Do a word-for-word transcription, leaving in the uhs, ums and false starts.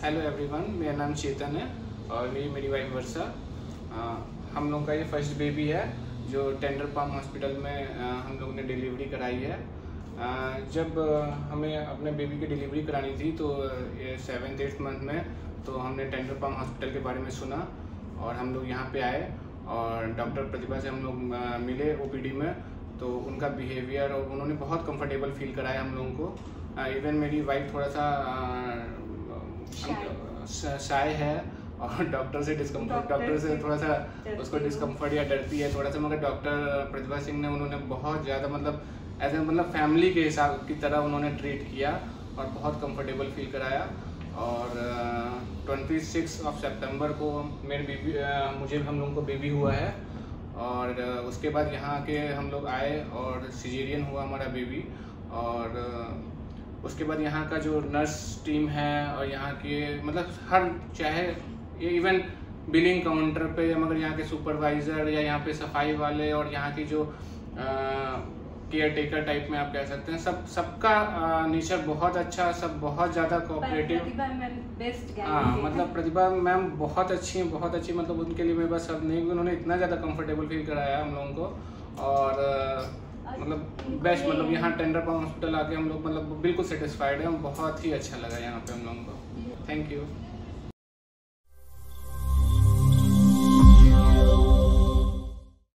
Hello everyone, मेरा नाम चेतन है और ये मेरी वाइफ वर्षा। हम लोग का ये फर्स्ट बेबी है जो टेंडर पाम हॉस्पिटल में आ, हम लोग ने डिलीवरी कराई है। आ, जब हमें अपने बेबी की डिलीवरी करानी थी तो ये सेवन्थ एट्थ मंथ में, तो हमने टेंडर पाम हॉस्पिटल के बारे में सुना और हम लोग यहाँ पे आए और डॉक्टर प्रतिभा से हम लोग मिले ओपीडी में। तो उनका बिहेवियर और उन्होंने बहुत कंफर्टेबल फील कराया हम लोगों को। इवन मेरी वाइफ थोड़ा सा शाय है और डॉक्टर से डिस्कम्फर्ट डॉक्टर से थोड़ा सा उसको डिस्कम्फर्ट या डरती है थोड़ा सा, मगर डॉक्टर प्रतिभा सिंह ने उन्होंने बहुत ज़्यादा मतलब एज ए मतलब फैमिली के हिसाब की तरह उन्होंने ट्रीट किया और बहुत कंफर्टेबल फील कराया। और ट्वेंटी सिक्स ऑफ सितंबर को मेरे बेबी मुझे हम लोगों को बेबी हुआ है और uh, उसके बाद यहाँ के हम लोग आए और सिजेरियन हुआ हमारा बेबी। और uh, उसके बाद यहाँ का जो नर्स टीम है और यहाँ के मतलब हर चाहे ये इवन बिलिंग काउंटर पे, मगर यहाँ के सुपरवाइज़र या यहाँ पे सफाई वाले और यहाँ की जो केयर टेकर टाइप में आप कह सकते हैं, सब सबका नेचर बहुत अच्छा, सब बहुत ज़्यादा कोऑपरेटिव। हाँ मतलब प्रतिभा मैम बहुत अच्छी हैं, बहुत अच्छी, मतलब उनके लिए मैं बस अब नहीं, उन्होंने इतना ज़्यादा कंफर्टेबल फील कराया हम लोगों को। और मतलब बेस्ट, मतलब यहाँ टेंडर पाम हॉस्पिटल आके हम लोग मतलब बिल्कुल सेटिस्फाइड है, बहुत ही अच्छा लगा यहाँ पे हम लोगों को। Thank you.